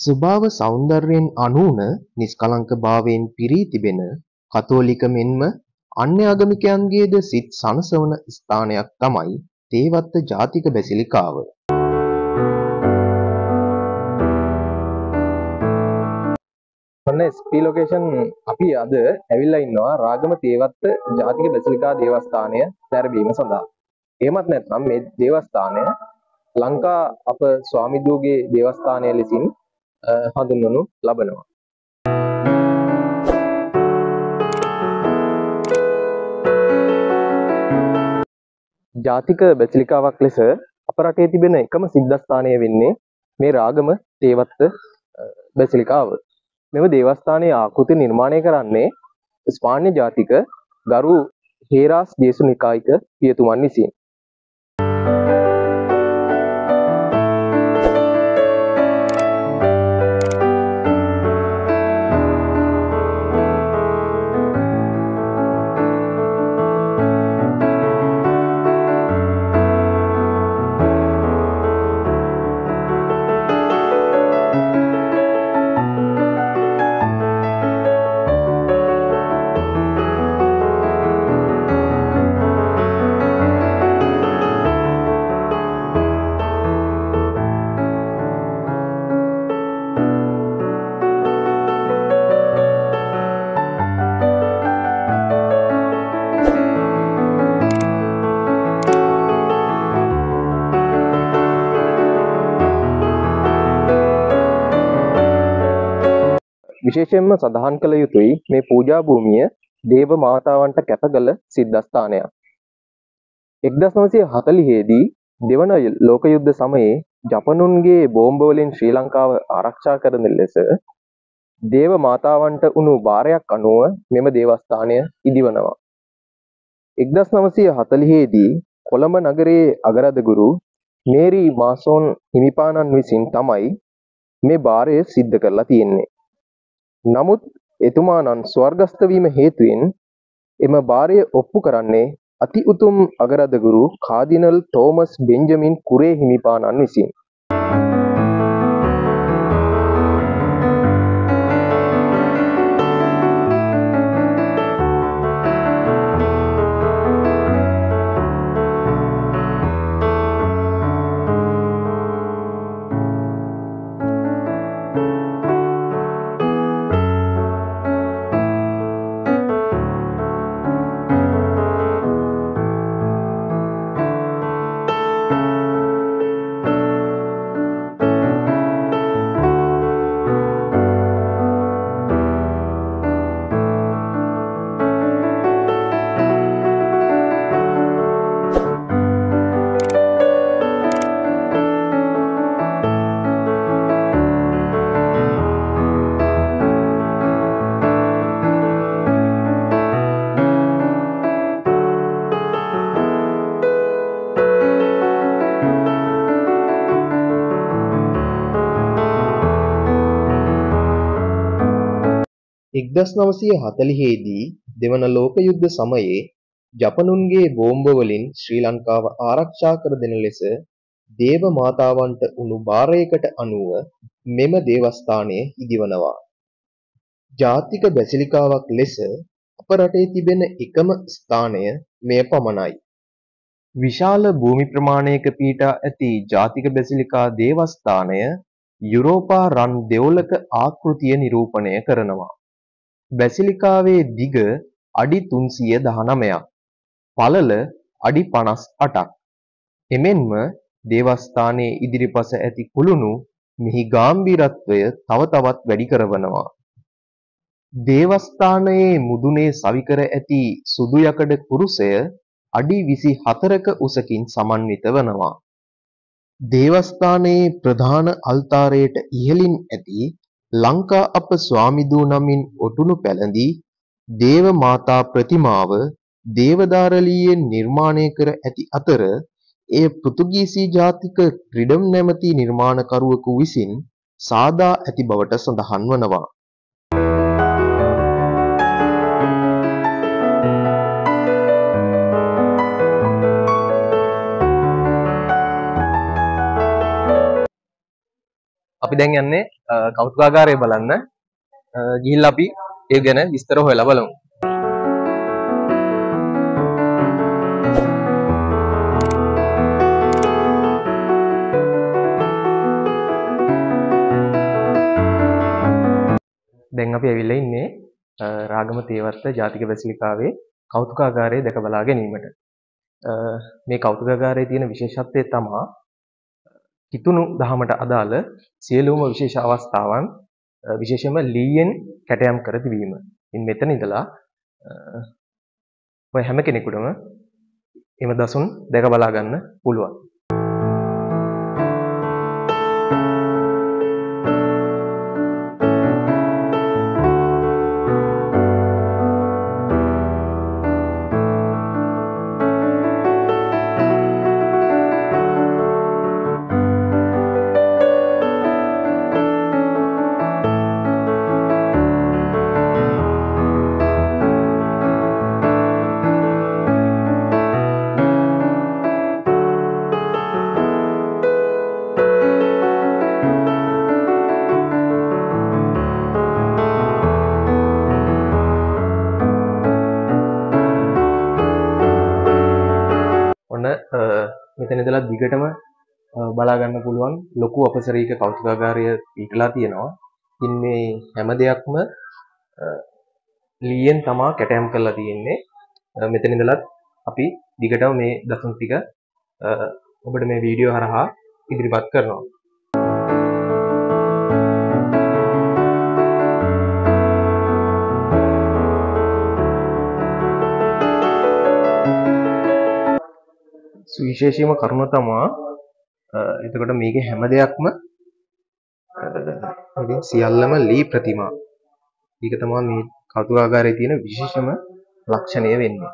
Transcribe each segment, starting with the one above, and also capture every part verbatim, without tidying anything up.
ස්වභාව සෞන්දර්යයෙන් අනූන නිස්කලංක භාවයෙන් පිරී තිබෙන කතෝලික මෙන්ම අන්‍ය ආගමිකයන්ගේද සිත් සනසවන ස්ථානයක් තමයි තේවත්ත ජාතික බැසිලිකාව. ඔන්න එස් පී ලොකේෂන් අපි අද ඇවිල්ලා ඉන්නවා රාගම තේවත්ත ජාතික බැසිලිකා දේවස්ථානය සැරබීම සඳහා. එහෙමත් නැත්නම් මේ දේවස්ථානය ලංකා අප ස්වාමිදුවගේ දේවස්ථානය ලෙසින් හඳුන්වනු ලබනවා. ජාතික බැසිලිකාවක් ලෙස අප රටේ තිබෙන එකම සිද්ධාස්ථානය වෙන්නේ මේ රාගම තේවත්ත බැසිලිකාව. මෙම දේවස්ථානයේ ආකෘති නිර්මාණය කරන්නේ ස්පාඤ්ඤ ජාතික ගරු හේරාස් ජේසු නිකායික පියතුමන් විසින්. විශේෂයෙන්ම සඳහන් කළ යුතුයි මේ පූජා භූමිය දේව මාතාවන්ට කැපකළ සිද්ධාස්ථානයක්. එක්දහස් නවසිය හතළිහේ දී දෙවන ලෝක යුද්ධ සමයේ ජපනුන්ගේ බෝම්බ වලින් ශ්‍රී ලංකාව ආරක්ෂා කරන ලෙස දේව මාතාවන්ට උණු බාරයක් අනුව මෙම දේවස්ථානය ඉදිවනවා. එක්දහස් නවසිය හතළිහේ දී කොළඹ නගරයේ අගරදගුරු මේරි මාසෝන් හිමිපාණන් විසින් තමයි මේ බාරය සිද්ධ කරලා තියෙන්නේ. නමුත් එතුමාණන් ස්වර්ගස්ථ වීම හේතුවෙන් එම බාරය ඔප්පු කරන්නේ අති උතුම් අගරදගුරු කාදිනල් තෝමස් බෙන්ජමින් කුරේ හිමිපාණන් විසින්. එක්දහස් නවසිය හතළිහේ දී දෙවන ලෝක යුද්ධ සමයේ ජපනුන්ගේ බෝම්බ වලින් ශ්‍රී ලංකාව ආරක්ෂා කර දෙන ලෙස දේව මාතාවන්ට උණු බාරයකට අනුව මෙම දේවස්ථානය ඉදිවනවා. ජාතික බැසිලිකාවක් ලෙස අප රටේ තිබෙන එකම ස්ථානය මෙය පමණයි. විශාල භූමි ප්‍රමාණයක පිහිටා ඇති ජාතික බැසිලිකා දේවස්ථානය යුරෝපා රන් දෙවොලක ආකෘතිය නිරූපණය කරනවා. බැසිලිකාවේ දිග අඩි තුන්සිය දහනවයක්, පළල අඩි පනස් අටක්. එමෙන්ම දේවස්ථානයේ ඉදිරිපස ඇති කුළුණු මෙහි ගාම්භීරත්වය තව තවත් වැඩි කරවනවා. දේවස්ථානයේ මුදුනේ සවිකර ඇති සුදු යකඩ කුරුසය අඩි විසි හතරක උසකින් සමන්විත වනවා. දේවස්ථානයේ ප්‍රධාන අල්තාරයට ඉහළින් ඇති ලංකා අප ස්වාමිදූ නමින් ඔටුනු පැළඳී දේව මාතා ප්‍රතිමාව දේවදාරලීයෙන් නිර්මාණය කර ඇති අතර එය පෘතුගීසි ජාතික ක්‍රිඩම් නැමැති නිර්මාණකරුවෙකු විසින් සාදා ඇති බවට සඳහන් වනවා. අපි දැන් යන්නේ කෞතුකාගාරය බලන්න. ගිහිල්ලා අපි ඒ ගැන විස්තර හොයලා බලමු. දැන් අපි ඇවිල්ලා ඉන්නේ රාගම තේවත්ත ජාතික බැසිලිකාවේ කෞතුකාගාරය දැක බලා ගැනීමට. මේ කෞතුකාගාරයේ තියෙන විශේෂත්වය තමයි කිතුණු දහමට අදාළ සියලුම විශේෂ අවස්ථාවන් විශේෂයෙන්ම ලීයෙන් කැටයම් කර තිබීම. ඉන් මෙතන ඉඳලා ඔය හැම කෙනෙකුටම එම දසුන් දැක බලා ගන්න පුළුවන්. මෙතන ඉඳලා දිගටම බලා ගන්න පුළුවන් ලොකු අපසරීක කෞතුකාගාරය පිටලා තියෙනවා. ඉතින් මේ හැම දෙයක්ම ලීයෙන් තමයි කැටයම් කරලා තියෙන්නේ. මෙතන ඉඳලත් අපි දිගටම මේ දසුන් ටික ඔබට මේ වීඩියෝ හරහා ඉදිරිපත් කරනවා. සුවිශේෂීම කරුණ තමයි එතකොට මේකේ හැම දෙයක්ම ඉතින් සියල්ලම ලී ප්‍රතිමා. ඒක තමයි මේ කෞතුකාගාරයේ තියෙන විශේෂම ලක්ෂණය වෙන්නේ.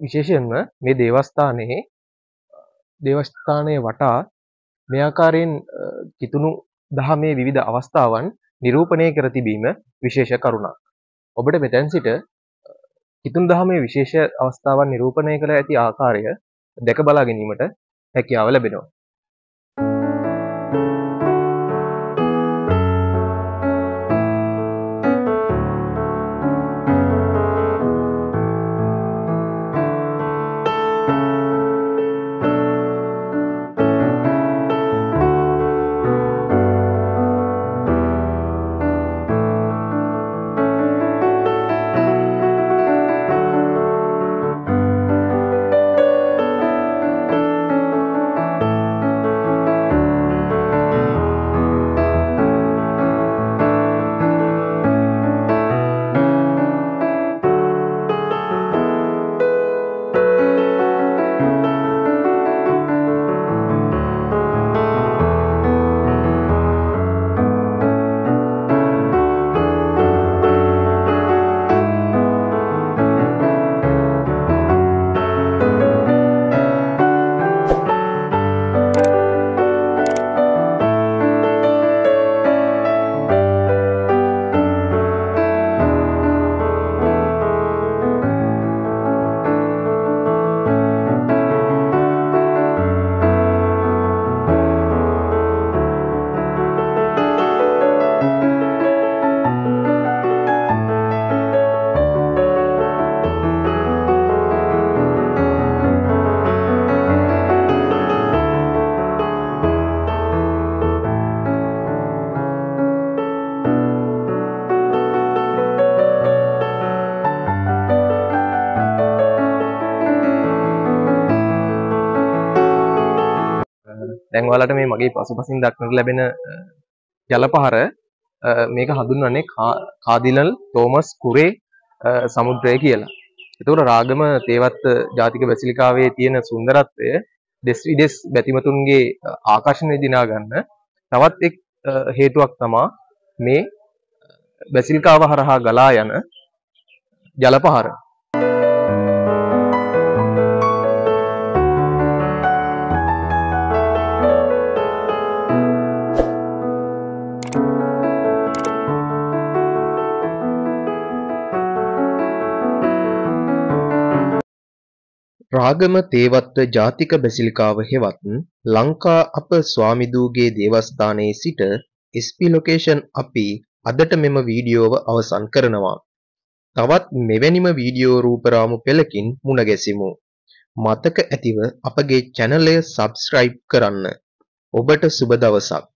විශේෂයෙන්ම මේ දේවස්ථානයේ දේවස්ථානයේ වටා මේ ආකාරයෙන් කිතුණු දහමේ විවිධ අවස්ථාවන් නිරූපණය කර තිබීම විශේෂ කරුණක්. ඔබට මෙතෙන් සිට කිතුණු දහමේ විශේෂ අවස්ථාවන් නිරූපණය කළ ඇති ආකාරය දැක බලා ගැනීමට හැකියාව ලැබෙනවා. දැන් ඔයාලට මේ මගේ පසුපසින් දක්නට ලැබෙන ජලපහර මේක හඳුන්වන්නේ කාදිනල් තෝමස් කුරේ සමුද්‍රය කියලා. ඒතකොට රාගම තේවත්ත ජාතික බැසිලිකාවේ තියෙන සුන්දරත්වය දෙස් විදෙස් බැතිමතුන්ගේ ආකර්ෂණය දිනා ගන්න තවත් එක් හේතුවක් තමයි මේ බැසිලිකාව හරහා ගලා යන ජලපහර. රාගම තේවත්ත ජාතික බැසිලිකාව හෙවත් ලංකා අප ස්වාමිදූගේ දේවස්ථානයේ සිට එස් පී ලොකේෂන් අපි අදට මෙම වීඩියෝව අවසන් කරනවා. තවත් මෙවැනිම වීඩියෝ රූපරාමු පෙළකින් මුණ ගැසිමු. මතක ඇතිව අපගේ චැනලය සබ්ස්ක්‍රයිබ් කරන්න. ඔබට සුබ දවසක්.